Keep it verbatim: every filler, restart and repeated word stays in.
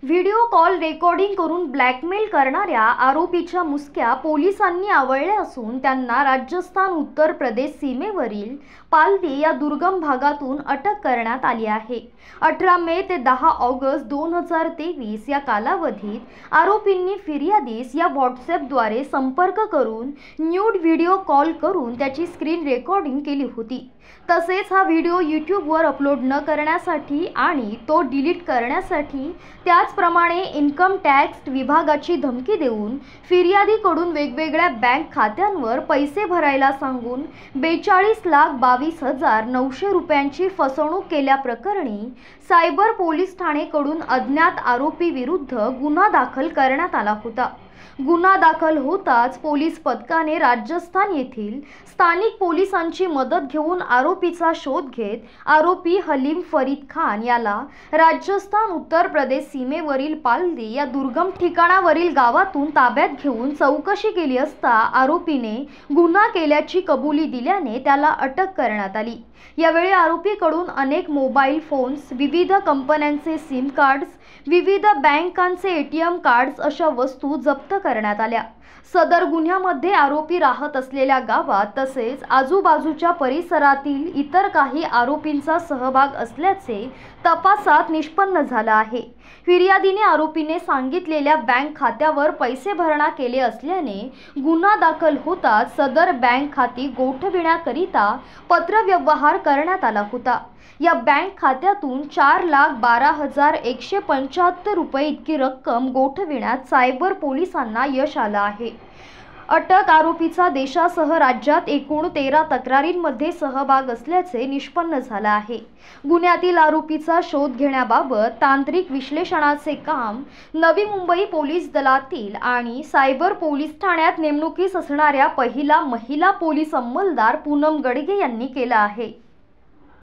Video call recording करून blackmail करणाऱ्या आरोपीच्या मुसक्या पोलिसांनी आवळल्या असून त्यांना राजस्थान उत्तर प्रदेश सीमेवरील पालदी या दुर्गम भागातून अटक करण्यात आली आहे। अठरा मे ते दहा ऑगस्ट दोन हजार तेवीस या कालावधीत आरोपींनी फिर्यादीस या व्हॉट्सॲपद्वारे संपर्क करून न्यूड व्हिडिओ कॉल करून त्याची स्क्रीन रेकॉर्डिंग केली होती। तसेच हा व्हिडिओ यूट्यूबवर अपलोड न करण्यासाठी आणि तो डिलीट करण्यासाठी त्याचप्रमाणे इन्कम टॅक्स विभागाची धमकी देऊन फिर्यादीकडून वेगवेगळ्या बँक खात्यांवर पैसे भरायला सांगून बेचाळीस लाख बावीस हजार नऊशे रुपयांची फसवणूक केल्याप्रकरणी सायबर पोलीस ठाणेकडून अज्ञात आरोपी विरुद्ध गुन्हा दाखल करण्यात आला होता। गुन्हा दाखल होताच पोलीस पथकाने राजस्थान येथील स्थानिक पोलिसांची मदत घेऊन आरोपीचा शोध घेत आरोपी हलीम फरीद खान याला राजस्थान उत्तर प्रदेश सीमेवरील पालदी या दुर्गम ठिकाणावरील गावातून ताब्यात घेऊन चौकशी केली असता आरोपीने गुन्हा केल्याची कबुली दिल्याने त्याला अटक करण्यात आली। यावेळी आरोपीकडून अनेक मोबाईल फोन्स, विविध कंपन्यांचे सिम कार्ड्स, विविध बँकांचे एटीएम कार्ड्स अशा वस्तू जप्त करण्यात आल्या। सदर गुन्ह्यामध्ये आरोपी राहत असलेल्या गावात तसेच आजूबाजूच्या परिसरातील इतर काही आरोपींचा सहभाग असल्याचे तपासात निष्पन्न झाले आहे। फिर्यादीने आरोपीने सांगितलेल्या बँक खात्यावर पैसे भरणा केले असल्याने गुन्हा दाखल होताच सदर बँक खाती गोठविण्याकरिता पत्रव्यवहार करण्यात आला होता। या बँक खात्यातून चार लाख बारा हजार एकशे पंच्याहत्तर रुपये इतकी रक्कम गोठविण्यात सायबर पोलिसांना यश आलं आहे। अटक आरोपीचा देशासह राज्यात एकूण तेरा तक्रारींमध्ये सहभाग असल्याचे निष्पन्न झाले आहे। गुन्ह्यातील आरोपीचा शोध घेण्याबाबत तांत्रिक विश्लेषणाचे काम नवी मुंबई पोलीस दलातील आणि सायबर पोलीस ठाण्यात नेमणुकीस असणाऱ्या पहिला महिला पोलीस अंमलदार पूनम गडगे यांनी केले आहे।